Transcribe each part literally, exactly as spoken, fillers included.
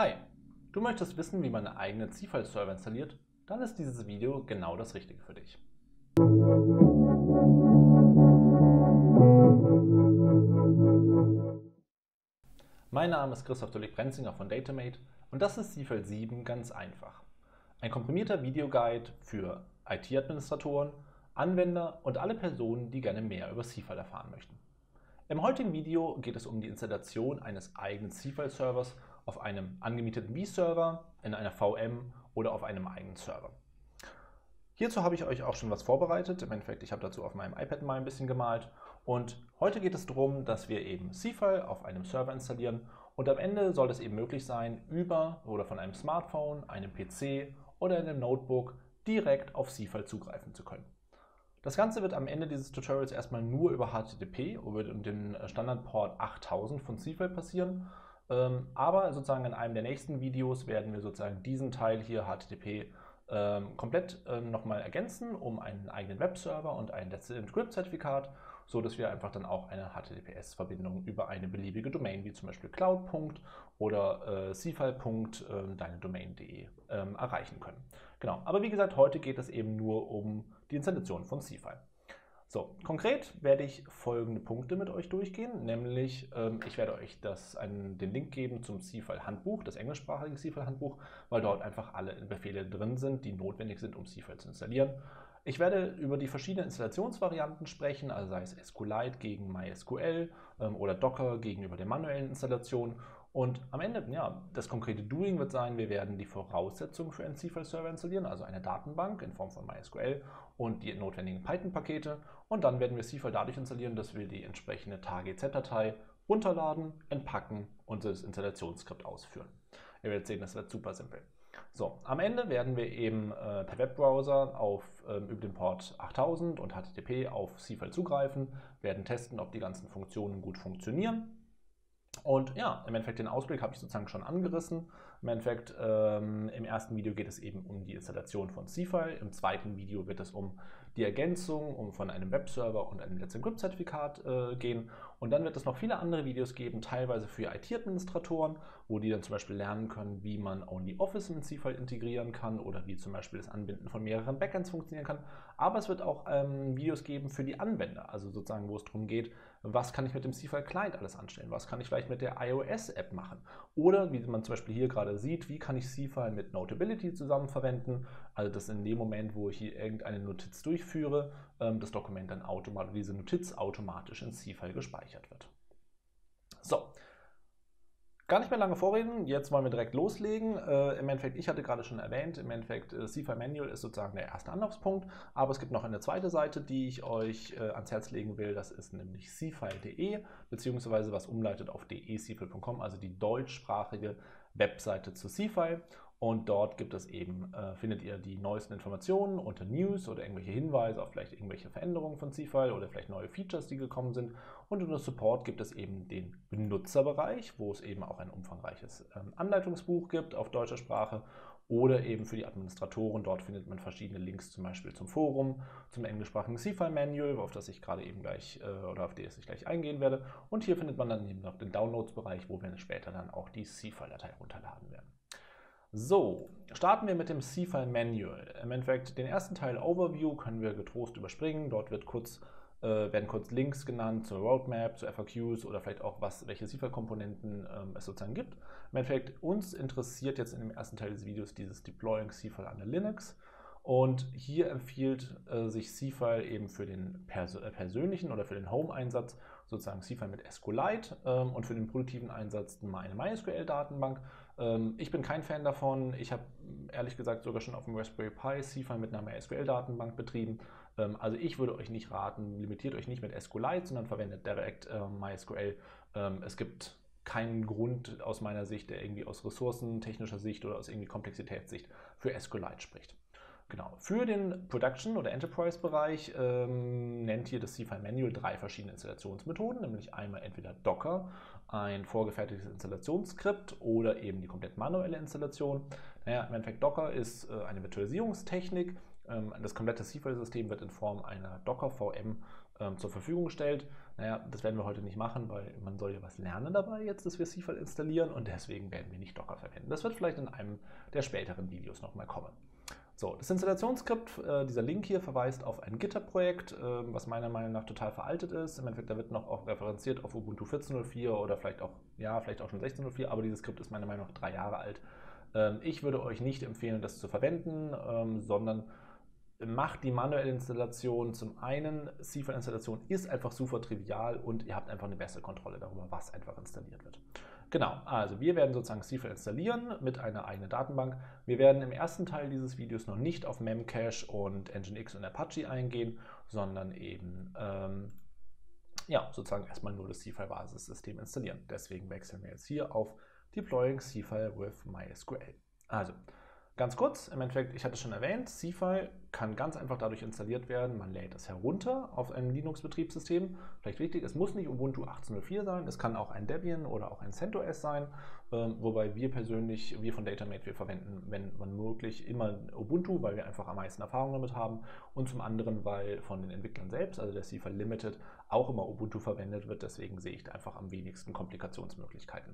Hi, du möchtest wissen, wie man einen eigenen C-File-Server installiert? Dann ist dieses Video genau das Richtige für dich. Mein Name ist Christoph Döllig-Brenzinger von Datamate und das ist C-File sieben ganz einfach. Ein komprimierter Videoguide für I T-Administratoren, Anwender und alle Personen, die gerne mehr über C-File erfahren möchten. Im heutigen Video geht es um die Installation eines eigenen C-File-Servers auf einem angemieteten vServer, in einer V M oder auf einem eigenen Server. Hierzu habe ich euch auch schon was vorbereitet. Im Endeffekt, ich habe dazu auf meinem iPad mal ein bisschen gemalt. Und heute geht es darum, dass wir eben C-File auf einem Server installieren und am Ende soll es eben möglich sein, über oder von einem Smartphone, einem P C oder einem Notebook direkt auf C-File zugreifen zu können. Das Ganze wird am Ende dieses Tutorials erstmal nur über H T T P über den Standardport achttausend von C-File passieren. Aber sozusagen in einem der nächsten Videos werden wir sozusagen diesen Teil hier H T T P komplett nochmal ergänzen um einen eigenen Webserver und ein Let's Encrypt-Zertifikat, so dass wir einfach dann auch eine H T T P S-Verbindung über eine beliebige Domain wie zum Beispiel cloud. Oder äh, cfile Punkt deine Domain Punkt de ähm, erreichen können. Genau, aber wie gesagt, heute geht es eben nur um die Installation von C-File. So, konkret werde ich folgende Punkte mit euch durchgehen, nämlich ähm, ich werde euch das, einen, den Link geben zum C-File-Handbuch, das englischsprachige C-File-Handbuch, weil dort einfach alle Befehle drin sind, die notwendig sind, um C-File zu installieren. Ich werde über die verschiedenen Installationsvarianten sprechen, also sei es SQLite gegen MySQL ähm, oder Docker gegenüber der manuellen Installation. Und am Ende, ja, das konkrete Doing wird sein, wir werden die Voraussetzungen für einen C-File-Server installieren, also eine Datenbank in Form von MySQL und die notwendigen Python-Pakete. Und dann werden wir C-File dadurch installieren, dass wir die entsprechende target-Z-Datei runterladen, entpacken und das Installationsskript ausführen. Ihr werdet sehen, das wird super simpel. So, am Ende werden wir eben äh, per Webbrowser auf, ähm, über den Port achttausend und H T T P auf C-File zugreifen, werden testen, ob die ganzen Funktionen gut funktionieren. Und ja, im Endeffekt den Ausblick habe ich sozusagen schon angerissen. Im Endeffekt, ähm, im ersten Video geht es eben um die Installation von C-File. Im zweiten Video wird es um die Ergänzung um von einem Webserver und einem Let's Encrypt-Zertifikat äh, gehen. Und dann wird es noch viele andere Videos geben, teilweise für I T-Administratoren, wo die dann zum Beispiel lernen können, wie man OnlyOffice in C-File integrieren kann oder wie zum Beispiel das Anbinden von mehreren Backends funktionieren kann. Aber es wird auch ähm, Videos geben für die Anwender, also sozusagen, wo es darum geht, was kann ich mit dem C-File Client alles anstellen, was kann ich vielleicht mit der iOS-App machen oder wie man zum Beispiel hier gerade sieht, wie kann ich C-File mit Notability zusammen verwenden, also dass in dem Moment, wo ich hier irgendeine Notiz durchführe, das Dokument dann automatisch, diese Notiz automatisch in C-File gespeichert wird. So. Gar nicht mehr lange vorreden, jetzt wollen wir direkt loslegen. Äh, Im Endeffekt, ich hatte gerade schon erwähnt, im Endeffekt äh, C-File Manual ist sozusagen der erste Anlaufspunkt, aber es gibt noch eine zweite Seite, die ich euch äh, ans Herz legen will, das ist nämlich cfile punkt de, beziehungsweise was umleitet auf de cfile punkt com, also die deutschsprachige Webseite zu C-File. Und dort gibt es eben, äh, findet ihr die neuesten Informationen unter News oder irgendwelche Hinweise auf vielleicht irgendwelche Veränderungen von C-File oder vielleicht neue Features, die gekommen sind. Und unter Support gibt es eben den Benutzerbereich, wo es eben auch ein umfangreiches ähm, Anleitungsbuch gibt auf deutscher Sprache oder eben für die Administratoren. Dort findet man verschiedene Links, zum Beispiel zum Forum, zum englischsprachigen C-File Manual, auf das ich gerade eben gleich äh, oder auf das ich gleich eingehen werde. Und hier findet man dann eben noch den Downloads-Bereich, wo wir später dann auch die C-File-Datei runterladen werden. So, starten wir mit dem C-File Manual. Im Endeffekt den ersten Teil Overview können wir getrost überspringen. Dort wird kurz, äh, werden kurz Links genannt zur Roadmap, zu F A Qs oder vielleicht auch, was, welche C-File-Komponenten ähm, es sozusagen gibt. Im Endeffekt uns interessiert jetzt in dem ersten Teil des Videos dieses Deploying C-File under Linux. Und hier empfiehlt äh, sich C-File eben für den pers äh, persönlichen oder für den Home-Einsatz sozusagen C-File mit SQLite ähm, und für den produktiven Einsatz eine MySQL-Datenbank. Ähm, ich bin kein Fan davon. Ich habe ehrlich gesagt sogar schon auf dem Raspberry Pi C-File mit einer MySQL-Datenbank betrieben. Ähm, also ich würde euch nicht raten, limitiert euch nicht mit SQLite, sondern verwendet direkt äh, MySQL. Ähm, es gibt keinen Grund aus meiner Sicht, der irgendwie aus ressourcentechnischer Sicht oder aus irgendwie Komplexitätssicht für SQLite spricht. Genau. Für den Production- oder Enterprise-Bereich ähm, nennt hier das C-File Manual drei verschiedene Installationsmethoden, nämlich einmal entweder Docker, ein vorgefertigtes Installationsskript oder eben die komplett manuelle Installation. Naja, im Endeffekt Docker ist äh, eine Virtualisierungstechnik. Ähm, das komplette C-File-System wird in Form einer Docker-V M ähm, zur Verfügung stellt. Naja, das werden wir heute nicht machen, weil man soll ja was lernen dabei jetzt, dass wir C-File installieren und deswegen werden wir nicht Docker verwenden. Das wird vielleicht in einem der späteren Videos nochmal kommen. So, das Installationsskript, äh, dieser Link hier verweist auf ein GitHub-Projekt, äh, was meiner Meinung nach total veraltet ist. Im Endeffekt, da wird noch auch referenziert auf Ubuntu vierzehn Punkt null vier oder vielleicht auch, ja, vielleicht auch schon sechzehn Punkt null vier, aber dieses Skript ist meiner Meinung nach drei Jahre alt. Ähm, ich würde euch nicht empfehlen, das zu verwenden, ähm, sondern macht die manuelle Installation. Zum einen, C-File-Installation ist einfach super trivial und ihr habt einfach eine bessere Kontrolle darüber, was einfach installiert wird. Genau, also wir werden sozusagen C-File installieren mit einer eigenen Datenbank. Wir werden im ersten Teil dieses Videos noch nicht auf Memcache und Nginx und Apache eingehen, sondern eben ähm, ja, sozusagen erstmal nur das C-File-Basissystem installieren. Deswegen wechseln wir jetzt hier auf Deploying C-File with MySQL. Also, ganz kurz, im Endeffekt, ich hatte es schon erwähnt, C-File kann ganz einfach dadurch installiert werden, man lädt es herunter auf einem Linux-Betriebssystem. Vielleicht wichtig, es muss nicht Ubuntu achtzehn Punkt null vier sein, es kann auch ein Debian oder auch ein CentOS sein, ähm, wobei wir persönlich, wir von Datamate, wir verwenden, wenn man möglich, immer Ubuntu, weil wir einfach am meisten Erfahrung damit haben und zum anderen, weil von den Entwicklern selbst, also der C-File Limited, auch immer Ubuntu verwendet wird, deswegen sehe ich da einfach am wenigsten Komplikationsmöglichkeiten.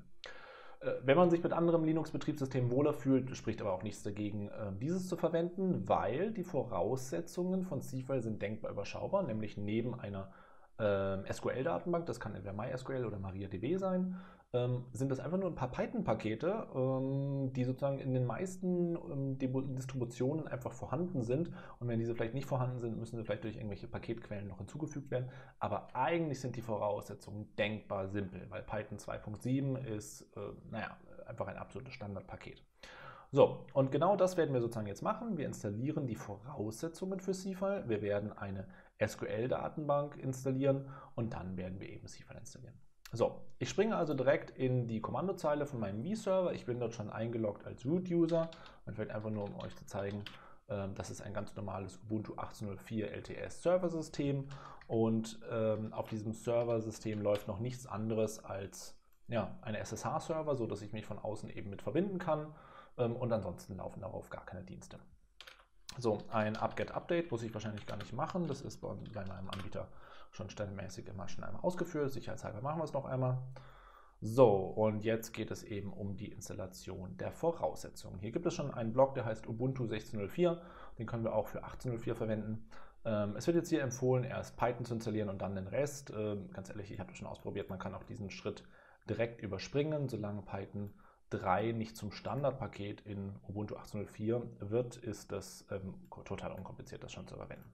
Wenn man sich mit anderen Linux-Betriebssystemen wohler fühlt, spricht aber auch nichts dagegen, dieses zu verwenden, weil die Voraussetzungen von C-File sind denkbar überschaubar, nämlich neben einer ähm, S Q L-Datenbank, das kann entweder MySQL oder MariaDB sein, ähm, sind das einfach nur ein paar Python-Pakete, ähm, die sozusagen in den meisten ähm, Distributionen einfach vorhanden sind. Und wenn diese vielleicht nicht vorhanden sind, müssen sie vielleicht durch irgendwelche Paketquellen noch hinzugefügt werden. Aber eigentlich sind die Voraussetzungen denkbar simpel, weil Python zwei Punkt sieben ist, äh, naja, einfach ein absolutes Standardpaket. So, und genau das werden wir sozusagen jetzt machen. Wir installieren die Voraussetzungen für C-File. Wir werden eine S Q L-Datenbank installieren und dann werden wir eben C-File installieren. So, ich springe also direkt in die Kommandozeile von meinem V-Server. Ich bin dort schon eingeloggt als Root-User. Und vielleicht einfach nur, um euch zu zeigen, ähm, das ist ein ganz normales Ubuntu achtzehn Punkt null vier L T S-Server-System. Und ähm, auf diesem Server-System läuft noch nichts anderes als ja, eine S S H-Server, sodass ich mich von außen eben mit verbinden kann. Ähm, und ansonsten laufen darauf gar keine Dienste. So, ein apt-get-Update muss ich wahrscheinlich gar nicht machen. Das ist bei, bei meinem Anbieter schon standardmäßig immer schon einmal ausgeführt. Sicherheitshalber machen wir es noch einmal. So, und jetzt geht es eben um die Installation der Voraussetzungen. Hier gibt es schon einen Blog, der heißt Ubuntu sechzehn Punkt null vier. Den können wir auch für achtzehn Punkt null vier verwenden. Ähm, es wird jetzt hier empfohlen, erst Python zu installieren und dann den Rest. Ähm, ganz ehrlich, ich habe das schon ausprobiert. Man kann auch diesen Schritt direkt überspringen, solange Python drei nicht zum Standardpaket in Ubuntu achtzehn Punkt null vier wird, ist das ähm, total unkompliziert, das schon zu verwenden.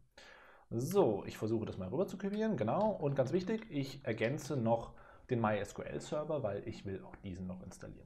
So, ich versuche das mal rüber zu kopieren, genau. Und ganz wichtig, ich ergänze noch den MySQL-Server, weil ich will auch diesen noch installieren.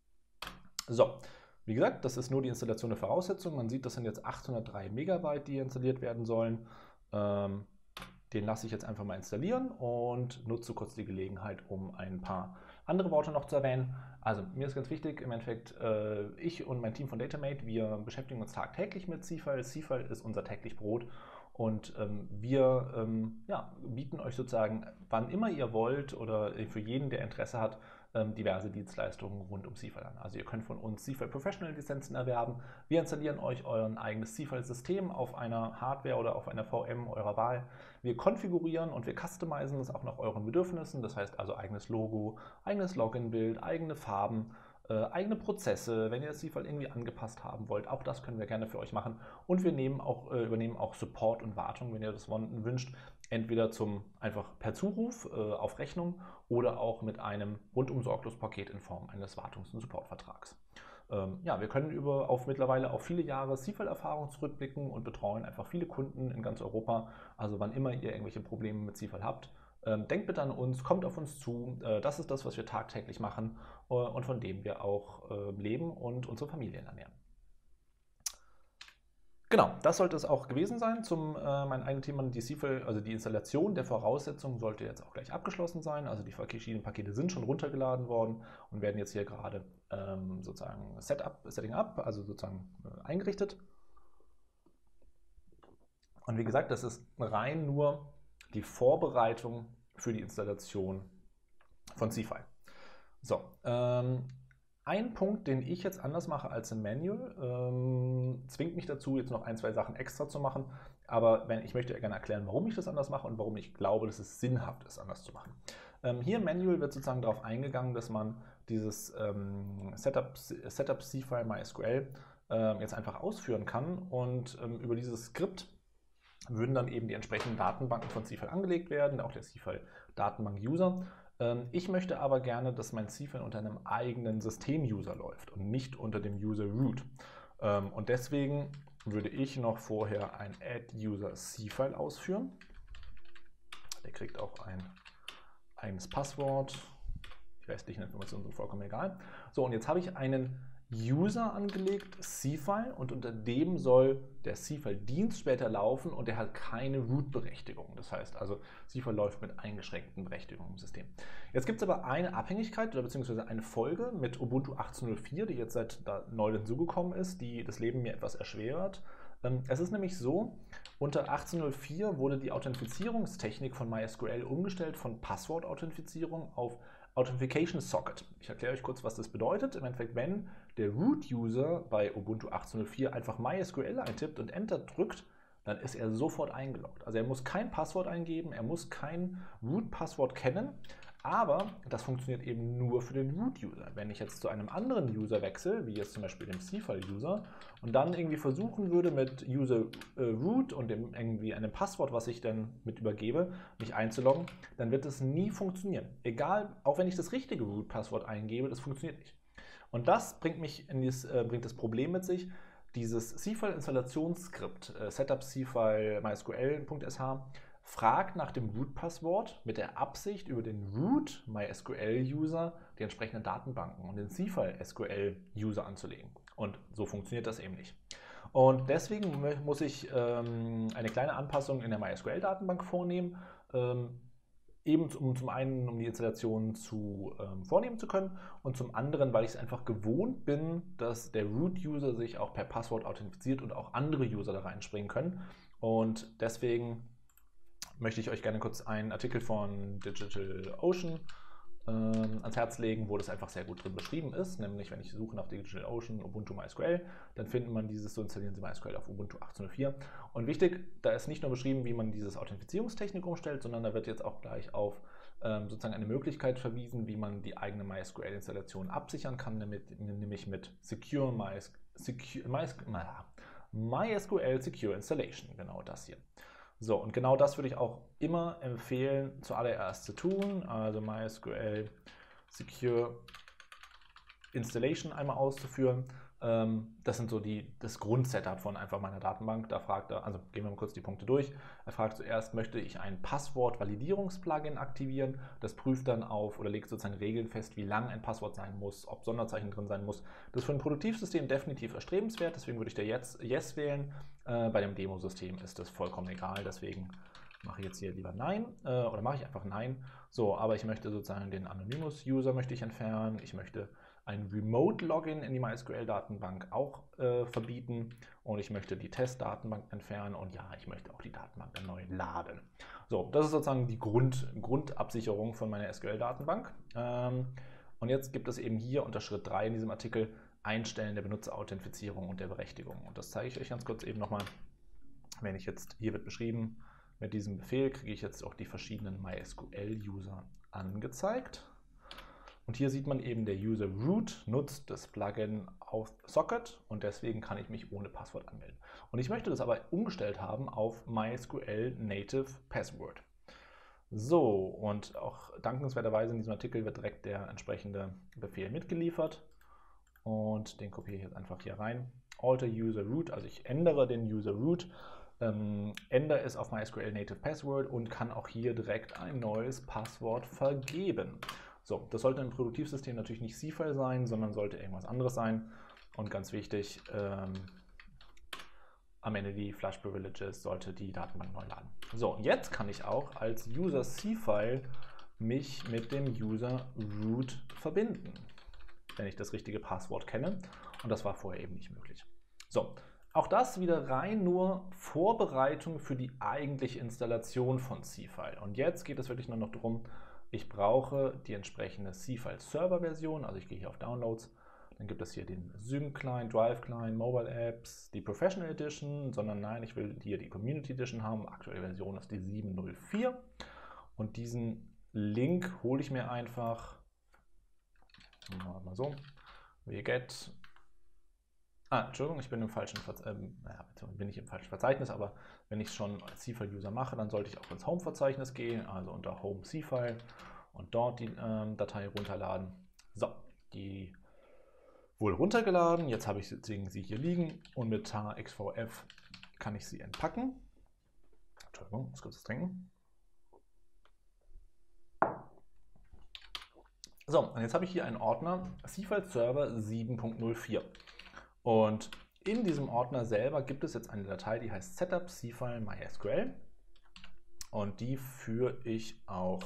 So, wie gesagt, das ist nur die Installation der Voraussetzungen. Man sieht, das sind jetzt achthundertdrei Megabyte, die installiert werden sollen. Ähm, den lasse ich jetzt einfach mal installieren und nutze kurz die Gelegenheit, um ein paar andere Worte noch zu erwähnen. Also mir ist ganz wichtig, im Endeffekt, äh, ich und mein Team von Datamate, wir beschäftigen uns tagtäglich mit C-File. C-File ist unser täglich Brot und ähm, wir ähm, ja, bieten euch sozusagen, wann immer ihr wollt oder für jeden, der Interesse hat, ähm, diverse Dienstleistungen rund um C-File an. Also ihr könnt von uns C-File Professional Lizenzen erwerben. Wir installieren euch euer eigenes C-File-System auf einer Hardware oder auf einer V M eurer Wahl. Wir konfigurieren und wir customizen es auch nach euren Bedürfnissen. Das heißt also eigenes Logo, eigenes Login-Bild, eigene Farben, äh, eigene Prozesse, wenn ihr das C-File irgendwie angepasst haben wollt. Auch das können wir gerne für euch machen. Und wir nehmen auch, äh, übernehmen auch Support und Wartung, wenn ihr das wünscht. Entweder zum einfach per Zuruf äh, auf Rechnung oder auch mit einem rundum sorglos Paket in Form eines Wartungs- und Supportvertrags. Ähm, ja, wir können über, auf mittlerweile auf viele Jahre C-File-Erfahrung zurückblicken und betreuen einfach viele Kunden in ganz Europa. Also wann immer ihr irgendwelche Probleme mit C-File habt, ähm, denkt bitte an uns, kommt auf uns zu. Äh, das ist das, was wir tagtäglich machen äh, und von dem wir auch äh, leben und unsere Familien ernähren. Genau, das sollte es auch gewesen sein zum äh, mein eigenes Thema. Die C-File, also die Installation der Voraussetzungen sollte jetzt auch gleich abgeschlossen sein. Also die verschiedenen Pakete sind schon runtergeladen worden und werden jetzt hier gerade ähm, sozusagen Setup, Setting Up, also sozusagen äh, eingerichtet. Und wie gesagt, das ist rein nur die Vorbereitung für die Installation von C-File. So, ähm, ein Punkt, den ich jetzt anders mache als im Manual, ähm, zwingt mich dazu, jetzt noch ein, zwei Sachen extra zu machen. Aber wenn, ich möchte gerne erklären, warum ich das anders mache und warum ich glaube, dass es sinnhaft ist, anders zu machen. Ähm, hier im Manual wird sozusagen darauf eingegangen, dass man dieses ähm, Setup, Setup C-File MySQL äh, jetzt einfach ausführen kann und ähm, über dieses Skript würden dann eben die entsprechenden Datenbanken von C-File angelegt werden, auch der C-File-Datenbank-User. Ähm, ich möchte aber gerne, dass mein C-File unter einem eigenen System-User läuft und nicht unter dem User Root. Ähm, und deswegen würde ich noch vorher ein Add-User C-File ausführen. Der kriegt auch ein eigenes Passwort. Die restlichen Informationen sind vollkommen egal. So, und jetzt habe ich einen User angelegt, C-File, und unter dem soll der C-File-Dienst später laufen und der hat keine Root-Berechtigung. Das heißt also, C-File läuft mit eingeschränkten Berechtigungen im System. Jetzt gibt es aber eine Abhängigkeit oder beziehungsweise eine Folge mit Ubuntu achtzehn Punkt null vier, die jetzt seit neu hinzugekommen ist, die das Leben mir etwas erschwert. Es ist nämlich so, unter achtzehn Punkt null vier wurde die Authentifizierungstechnik von MySQL umgestellt von Passwort-Authentifizierung auf Authentication Socket. Ich erkläre euch kurz, was das bedeutet. Im Endeffekt, wenn der Root-User bei Ubuntu achtzehn Punkt null vier einfach MySQL eintippt und Enter drückt, dann ist er sofort eingeloggt. Also er muss kein Passwort eingeben, er muss kein Root-Passwort kennen, aber das funktioniert eben nur für den Root-User. Wenn ich jetzt zu einem anderen User wechsle, wie jetzt zum Beispiel dem C-File-User, und dann irgendwie versuchen würde, mit User äh, Root und dem, irgendwie einem Passwort, was ich dann mit übergebe, mich einzuloggen, dann wird es nie funktionieren. Egal, auch wenn ich das richtige Root-Passwort eingebe, das funktioniert nicht. Und das bringt mich in dieses, äh, bringt das Problem mit sich, dieses C-File-Installationsskript, äh, Setup C-File MySQL.sh, fragt nach dem Root-Passwort mit der Absicht, über den Root MySQL-User die entsprechenden Datenbanken und den C-File S Q L-User anzulegen. Und so funktioniert das eben nicht. Und deswegen muss ich ähm, eine kleine Anpassung in der MySQL-Datenbank vornehmen, ähm, eben um zum einen, um die Installation zu, ähm, vornehmen zu können und zum anderen, weil ich es einfach gewohnt bin, dass der Root-User sich auch per Passwort authentifiziert und auch andere User da reinspringen können. Und deswegen möchte ich euch gerne kurz einen Artikel von DigitalOcean ähm, ans Herz legen, wo das einfach sehr gut drin beschrieben ist. Nämlich, wenn ich suche nach DigitalOcean Ubuntu MySQL, dann findet man dieses, so installieren Sie MySQL auf Ubuntu achtzehn Punkt null vier. Und wichtig, da ist nicht nur beschrieben, wie man dieses Authentifizierungstechnik umstellt, sondern da wird jetzt auch gleich auf ähm, sozusagen eine Möglichkeit verwiesen, wie man die eigene MySQL-Installation absichern kann, nämlich, nämlich mit Secure MySQL, MySQL Secure Installation, genau das hier. So, und genau das würde ich auch immer empfehlen, zuallererst zu tun. Also MySQL Secure Installation einmal auszuführen. Das sind so die, das Grundsetup von einfach meiner Datenbank. Da fragt er, also gehen wir mal kurz die Punkte durch. Er fragt zuerst, möchte ich ein Passwort-Validierungs-Plugin aktivieren? Das prüft dann auf oder legt sozusagen Regeln fest, wie lang ein Passwort sein muss, ob Sonderzeichen drin sein muss. Das ist für ein Produktivsystem definitiv erstrebenswert, deswegen würde ich da jetzt Yes wählen. Äh, bei dem Demosystem ist das vollkommen egal, deswegen mache ich jetzt hier lieber Nein äh, oder mache ich einfach Nein. So, aber ich möchte sozusagen den Anonymous-User möchte ich entfernen. Ich möchte ein Remote-Login in die MySQL-Datenbank auch äh, verbieten und ich möchte die Test-Datenbank entfernen und ja, ich möchte auch die Datenbank dann neu laden. So, das ist sozusagen die Grund, Grundabsicherung von meiner S Q L-Datenbank. Ähm, und jetzt gibt es eben hier unter Schritt drei in diesem Artikel Einstellen der Benutzerauthentifizierung und der Berechtigung. Und das zeige ich euch ganz kurz eben nochmal. Wenn ich jetzt, hier wird beschrieben, mit diesem Befehl kriege ich jetzt auch die verschiedenen MySQL-User angezeigt. Und hier sieht man eben, der User Root nutzt das Plugin auf Socket und deswegen kann ich mich ohne Passwort anmelden. Und ich möchte das aber umgestellt haben auf MySQL Native Password. So, und auch dankenswerterweise in diesem Artikel wird direkt der entsprechende Befehl mitgeliefert. Und den kopiere ich jetzt einfach hier rein. Alter User Root, also ich ändere den User Root, ähm, ändere es auf MySQL Native Password und kann auch hier direkt ein neues Passwort vergeben. So, das sollte im Produktivsystem natürlich nicht C-File sein, sondern sollte irgendwas anderes sein. Und ganz wichtig, ähm, am Ende die Flash Privileges sollte die Datenbank neu laden. So, jetzt kann ich auch als User C-File mich mit dem User Root verbinden, wenn ich das richtige Passwort kenne. Und das war vorher eben nicht möglich. So, auch das wieder rein nur Vorbereitung für die eigentliche Installation von C-File. Und jetzt geht es wirklich nur noch darum, ich brauche die entsprechende C-File-Server-Version, also ich gehe hier auf Downloads, Dann gibt es hier den Sync-Client, Drive-Client, Mobile Apps, die Professional Edition, sondern nein, ich will hier die Community Edition haben. Aktuelle Version ist die sieben null vier. Und diesen Link hole ich mir einfach, mal so, wget. Ah, Entschuldigung, ich bin im falschen Verzeichnis, ähm, naja, bin ich im falschen Verzeichnis, aber wenn ich es schon als C-File-User mache, dann sollte ich auch ins Home-Verzeichnis gehen, also unter Home C-File und dort die ähm, Datei runterladen. So, die wohl runtergeladen. Jetzt habe ich sie hier liegen und mit Xvf kann ich sie entpacken. Entschuldigung, muss kurz was trinken. So, und jetzt habe ich hier einen Ordner C-File Server sieben Punkt null vier. Und in diesem Ordner selber gibt es jetzt eine Datei, die heißt Setup C-File MySQL. Und die führe ich auch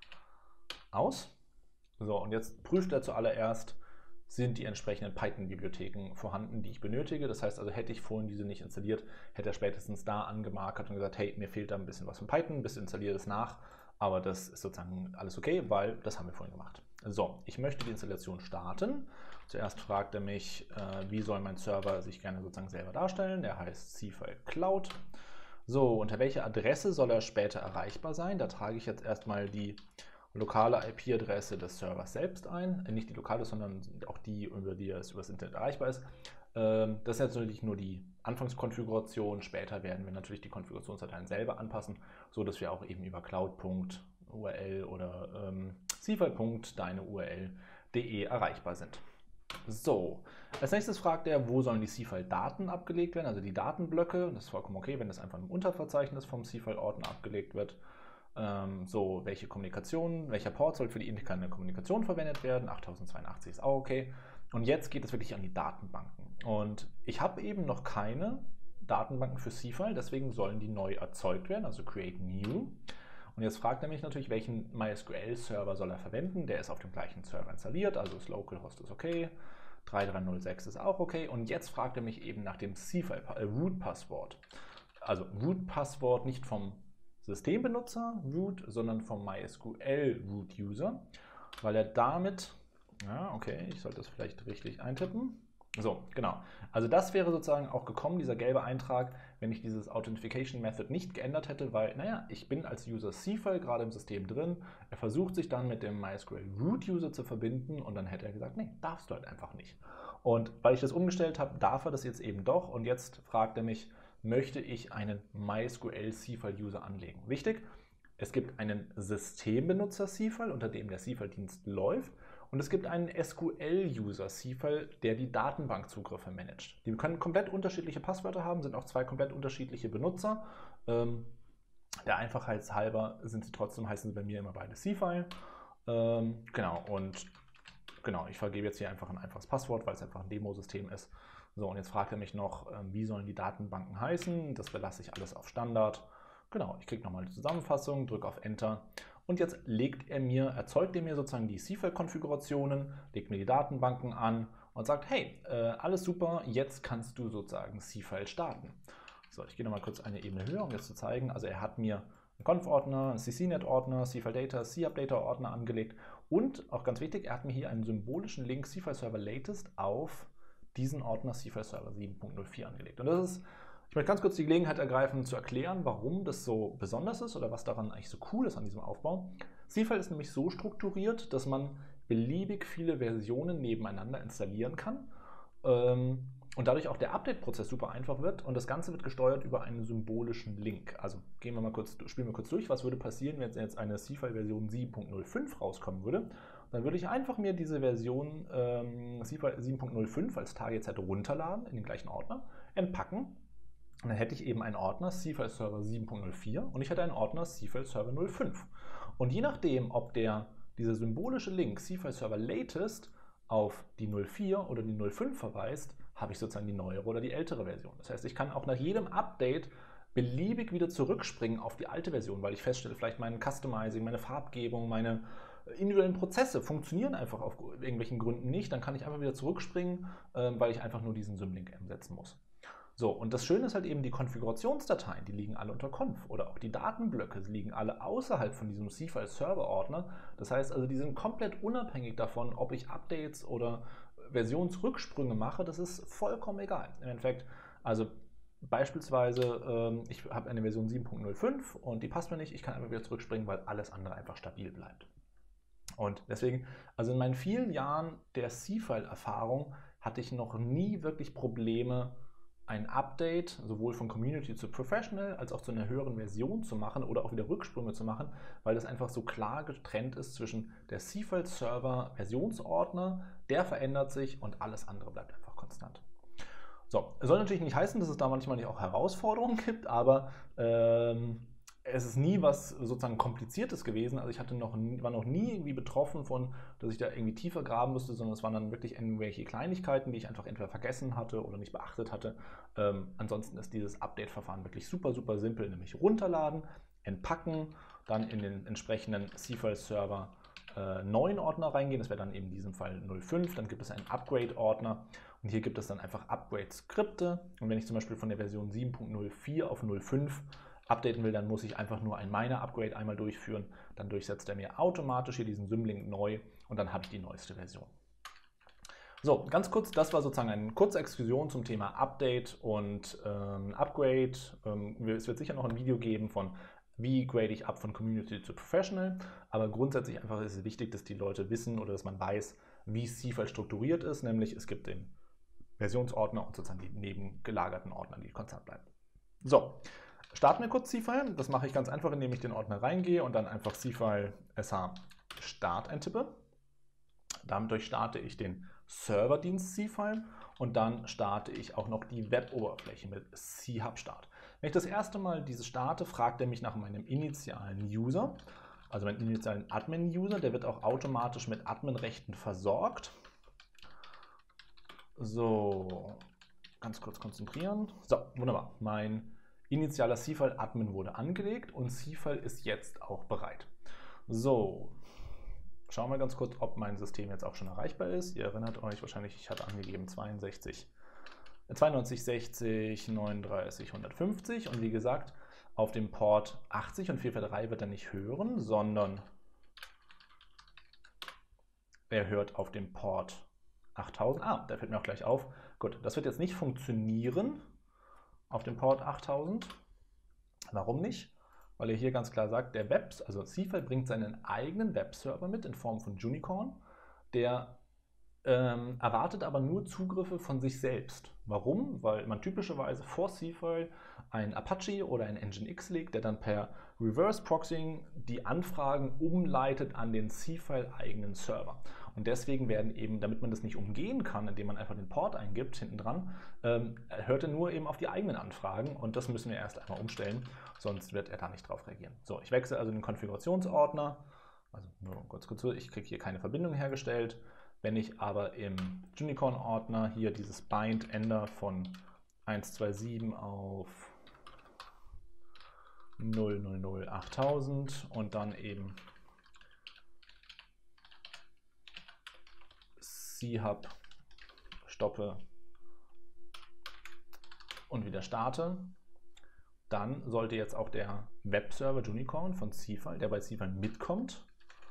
aus. So, und jetzt prüft er zuallererst, sind die entsprechenden Python-Bibliotheken vorhanden, die ich benötige. Das heißt also, hätte ich vorhin diese nicht installiert, hätte er spätestens da angemarkert und gesagt, hey, mir fehlt da ein bisschen was von Python, bitte installiere das nach. Aber das ist sozusagen alles okay, weil das haben wir vorhin gemacht. So, ich möchte die Installation starten. Zuerst fragt er mich, äh, wie soll mein Server sich gerne sozusagen selber darstellen. Der heißt C-File Cloud. So, unter welcher Adresse soll er später erreichbar sein? Da trage ich jetzt erstmal die lokale I P-Adresse des Servers selbst ein. Nicht die lokale, sondern auch die, über die es übers Internet erreichbar ist. Das ist jetzt natürlich nur die Anfangskonfiguration. Später werden wir natürlich die Konfigurationsdateien selber anpassen, so dass wir auch eben über cloud.url oder ähm, cfile.deineurl punkt de erreichbar sind. So, als nächstes fragt er, wo sollen die C-File-Daten abgelegt werden, also die Datenblöcke. Das ist vollkommen okay, wenn das einfach im Unterverzeichnis vom C-File-Ordner abgelegt wird. Ähm, so, welche Kommunikation, welcher Port soll für die interne Kommunikation verwendet werden? achttausendzweiundachtzig ist auch okay. Und jetzt geht es wirklich an die Datenbanken. Und ich habe eben noch keine Datenbanken für C-File, deswegen sollen die neu erzeugt werden, also create new. Und jetzt fragt er mich natürlich, welchen MySQL-Server soll er verwenden. Der ist auf dem gleichen Server installiert, also das Localhost ist okay, drei drei null sechs ist auch okay. Und jetzt fragt er mich eben nach dem C-File-Root-Passwort. Also Root-Passwort nicht vom Systembenutzer Root, sondern vom MySQL Root User, weil er damit, ja, okay, ich sollte das vielleicht richtig eintippen. So, genau. Also das wäre sozusagen auch gekommen, dieser gelbe Eintrag, wenn ich dieses Authentication Method nicht geändert hätte, weil, naja, ich bin als User C-File gerade im System drin, er versucht sich dann mit dem MySQL Root User zu verbinden und dann hätte er gesagt, nee, darfst du halt einfach nicht. Und weil ich das umgestellt habe, darf er das jetzt eben doch und jetzt fragt er mich, möchte ich einen MySQL C-File-User anlegen. Wichtig, es gibt einen Systembenutzer C-File, unter dem der C-File-Dienst läuft und es gibt einen S Q L-User C-File, der die Datenbankzugriffe managt. Die können komplett unterschiedliche Passwörter haben, sind auch zwei komplett unterschiedliche Benutzer. Ähm, der Einfachheit halber sind sie trotzdem, heißen sie bei mir immer beide C-File. Ähm, genau, und genau, ich vergebe jetzt hier einfach ein einfaches Passwort, weil es einfach ein Demosystem ist. So, und jetzt fragt er mich noch, wie sollen die Datenbanken heißen? Das belasse ich alles auf Standard. Genau, ich kriege nochmal die Zusammenfassung, drücke auf Enter und jetzt legt er mir, erzeugt er mir sozusagen die C-File-Konfigurationen, legt mir die Datenbanken an und sagt, hey, äh, alles super, jetzt kannst du sozusagen C-File starten. So, ich gehe nochmal kurz eine Ebene höher, um jetzt zu zeigen, also er hat mir einen Conf-Ordner, einen C C net-Ordner, C-File-Data, C-Updater-Ordner angelegt und, auch ganz wichtig, er hat mir hier einen symbolischen Link C-File Server Latest auf diesen Ordner C-File Server sieben Punkt null vier angelegt. Und das ist, ich möchte ganz kurz die Gelegenheit ergreifen, zu erklären, warum das so besonders ist oder was daran eigentlich so cool ist an diesem Aufbau. C-File ist nämlich so strukturiert, dass man beliebig viele Versionen nebeneinander installieren kann ähm, und dadurch auch der Update-Prozess super einfach wird und das Ganze wird gesteuert über einen symbolischen Link. Also gehen wir mal kurz, spielen wir kurz durch, was würde passieren, wenn jetzt eine C-File-Version sieben Punkt null fünf rauskommen würde. Dann würde ich einfach mir diese Version ähm, sieben Punkt null fünf als Target-Set runterladen in den gleichen Ordner, entpacken und dann hätte ich eben einen Ordner C-File Server sieben Punkt null vier und ich hätte einen Ordner C-File Server null fünf. Und je nachdem, ob der, dieser symbolische Link C-File Server Latest auf die null vier oder die null fünf verweist, habe ich sozusagen die neuere oder die ältere Version. Das heißt, ich kann auch nach jedem Update beliebig wieder zurückspringen auf die alte Version, weil ich feststelle, vielleicht mein Customizing, meine Farbgebung, meine individuellen Prozesse funktionieren einfach auf irgendwelchen Gründen nicht, dann kann ich einfach wieder zurückspringen, weil ich einfach nur diesen Symlink setzen muss. So, und das Schöne ist halt eben, die Konfigurationsdateien, die liegen alle unter Conf oder auch die Datenblöcke, die liegen alle außerhalb von diesem C-File Server Ordner. Das heißt also, die sind komplett unabhängig davon, ob ich Updates oder Versionsrücksprünge mache, das ist vollkommen egal. Im Endeffekt, also beispielsweise, ähm, ich habe eine Version sieben Punkt null fünf und die passt mir nicht, ich kann einfach wieder zurückspringen, weil alles andere einfach stabil bleibt. Und deswegen, also in meinen vielen Jahren der C-File-Erfahrung hatte ich noch nie wirklich Probleme, ein Update sowohl von Community zu Professional als auch zu einer höheren Version zu machen oder auch wieder Rücksprünge zu machen, weil das einfach so klar getrennt ist zwischen der C-File-Server Versionsordner, der verändert sich und alles andere bleibt einfach konstant. So, soll natürlich nicht heißen, dass es da manchmal nicht auch Herausforderungen gibt, aber ähm, es ist nie was sozusagen Kompliziertes gewesen. Also ich hatte noch, war noch nie irgendwie betroffen von, dass ich da irgendwie tiefer graben musste, sondern es waren dann wirklich irgendwelche Kleinigkeiten, die ich einfach entweder vergessen hatte oder nicht beachtet hatte. Ähm, ansonsten ist dieses Update-Verfahren wirklich super, super simpel, nämlich runterladen, entpacken, dann in den entsprechenden C-File-Server äh, neuen Ordner reingehen. Das wäre dann eben in diesem Fall null fünf. Dann gibt es einen Upgrade-Ordner. Und hier gibt es dann einfach Upgrade-Skripte. Und wenn ich zum Beispiel von der Version sieben Punkt null vier auf null fünf updaten will, dann muss ich einfach nur ein Miner-Upgrade einmal durchführen. Dann durchsetzt er mir automatisch hier diesen Symlink neu und dann habe ich die neueste Version. So, ganz kurz, das war sozusagen eine kurze Exkursion zum Thema Update und ähm, Upgrade. Ähm, es wird sicher noch ein Video geben von, wie grade ich ab von Community zu Professional. Aber grundsätzlich einfach ist es wichtig, dass die Leute wissen oder dass man weiß, wie C-File strukturiert ist. Nämlich es gibt den Versionsordner und sozusagen die nebengelagerten Ordner, die konstant bleiben. So, starten wir kurz C-File. Das mache ich ganz einfach, indem ich den Ordner reingehe und dann einfach C-File sh start eintippe. Damit starte ich den Serverdienst C-File und dann starte ich auch noch die Web-Oberfläche mit C-Hub Start. Wenn ich das erste Mal dieses starte, fragt er mich nach meinem initialen User, also meinen initialen Admin-User. Der wird auch automatisch mit Admin-Rechten versorgt. So, ganz kurz konzentrieren. So, wunderbar. Mein initialer C-File-Admin wurde angelegt und C-File ist jetzt auch bereit. So, schauen wir ganz kurz, ob mein System jetzt auch schon erreichbar ist. Ihr erinnert euch wahrscheinlich, ich hatte angegeben zweiundsechzig, zweiundneunzig, sechzig, neununddreißig, hundertfünfzig und wie gesagt, auf dem Port achtzig und vier Punkt drei wird er nicht hören, sondern er hört auf dem Port achttausend. Ah, der fällt mir auch gleich auf. Gut, das wird jetzt nicht funktionieren auf dem Port achttausend. Warum nicht? Weil er hier ganz klar sagt, der Web, also C-File bringt seinen eigenen Webserver mit in Form von Junicorn. Der ähm, erwartet aber nur Zugriffe von sich selbst. Warum? Weil man typischerweise vor C-File ein Apache oder ein Nginx legt, der dann per Reverse Proxying die Anfragen umleitet an den C-File eigenen Server. Und deswegen werden eben, damit man das nicht umgehen kann, indem man einfach den Port eingibt hinten dran, ähm, hört er nur eben auf die eigenen Anfragen und das müssen wir erst einmal umstellen, sonst wird er da nicht drauf reagieren. So, ich wechsle also den Konfigurationsordner, also nur kurz kurz, ich kriege hier keine Verbindung hergestellt. Wenn ich aber im Junicorn-Ordner hier dieses Bind-Änder von eins zwei sieben auf null null null achttausend und dann eben C-Hub stoppe und wieder starte, dann sollte jetzt auch der Webserver Junicorn von C-File, der bei C-File mitkommt,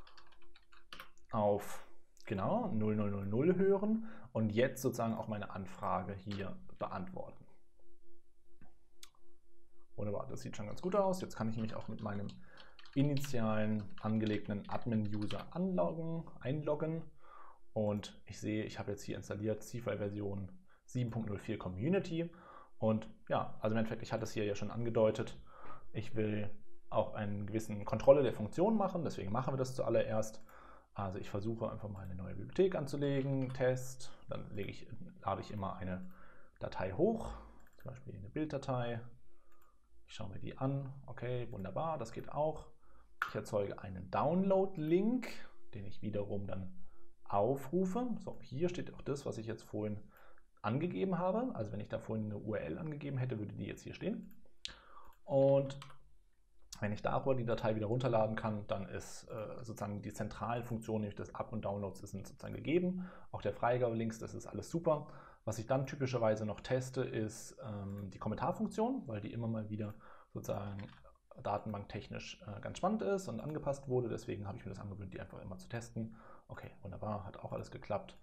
auf genau null null null null hören und jetzt sozusagen auch meine Anfrage hier beantworten. Wunderbar, das sieht schon ganz gut aus. Jetzt kann ich mich auch mit meinem initialen angelegten Admin-User anloggen, einloggen und ich sehe, ich habe jetzt hier installiert C-File Version sieben Punkt null vier Community und ja, also im Endeffekt, ich hatte es hier ja schon angedeutet, ich will auch eine gewisse Kontrolle der Funktion machen, deswegen machen wir das zuallererst. Also ich versuche einfach mal eine neue Bibliothek anzulegen, Test, dann lege ich, lade ich immer eine Datei hoch, zum Beispiel eine Bilddatei. Ich schaue mir die an, okay, wunderbar, das geht auch. Ich erzeuge einen Download-Link, den ich wiederum dann aufrufe. So, hier steht auch das, was ich jetzt vorhin angegeben habe. Also wenn ich da vorhin eine U R L angegeben hätte, würde die jetzt hier stehen. Und wenn ich darüber die Datei wieder runterladen kann, dann ist äh, sozusagen die zentralen Funktionen, nämlich das Up- und Downloads, sind sozusagen gegeben. Auch der Freigabelinks, das ist alles super. Was ich dann typischerweise noch teste, ist ähm, die Kommentarfunktion, weil die immer mal wieder sozusagen datenbanktechnisch äh, ganz spannend ist und angepasst wurde. Deswegen habe ich mir das angewöhnt, die einfach immer zu testen. Okay, wunderbar, hat auch alles geklappt.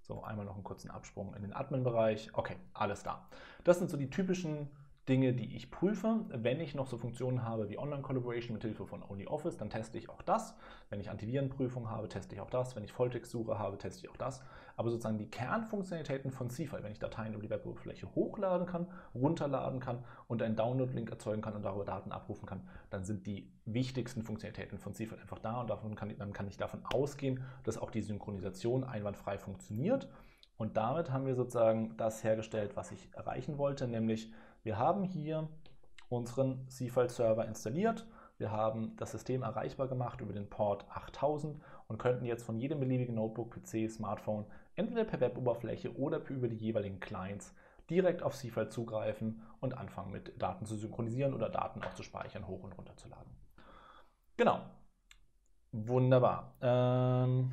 So, einmal noch einen kurzen Absprung in den Admin-Bereich. Okay, alles da. Das sind so die typischen Dinge, die ich prüfe. Wenn ich noch so Funktionen habe wie Online-Collaboration mit Hilfe von OnlyOffice, dann teste ich auch das. Wenn ich Antivirenprüfung habe, teste ich auch das. Wenn ich Volltextsuche habe, teste ich auch das. Aber sozusagen die Kernfunktionalitäten von C-File, wenn ich Dateien über die Weboberfläche hochladen kann, runterladen kann und einen Download-Link erzeugen kann und darüber Daten abrufen kann, dann sind die wichtigsten Funktionalitäten von C-File einfach da und davon kann ich, dann kann ich davon ausgehen, dass auch die Synchronisation einwandfrei funktioniert. Und damit haben wir sozusagen das hergestellt, was ich erreichen wollte, nämlich wir haben hier unseren C-File-Server installiert, wir haben das System erreichbar gemacht über den Port achttausend und könnten jetzt von jedem beliebigen Notebook, P C, Smartphone, entweder per Weboberfläche oder über die jeweiligen Clients direkt auf C-File zugreifen und anfangen mit Daten zu synchronisieren oder Daten auch zu speichern, hoch und runter zu laden. Genau. Wunderbar. Ähm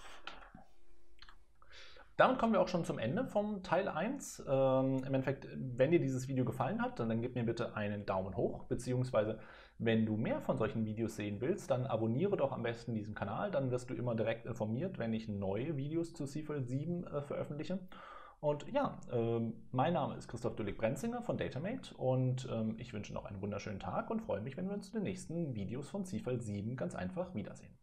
Damit kommen wir auch schon zum Ende vom Teil eins. Ähm, Im Endeffekt, wenn dir dieses Video gefallen hat, dann, dann gib mir bitte einen Daumen hoch, beziehungsweise wenn du mehr von solchen Videos sehen willst, dann abonniere doch am besten diesen Kanal, dann wirst du immer direkt informiert, wenn ich neue Videos zu C-File sieben äh, veröffentliche. Und ja, ähm, mein Name ist Christoph Düllig-Brenzinger von Datamate und ähm, ich wünsche noch einen wunderschönen Tag und freue mich, wenn wir uns in den nächsten Videos von C-File sieben ganz einfach wiedersehen.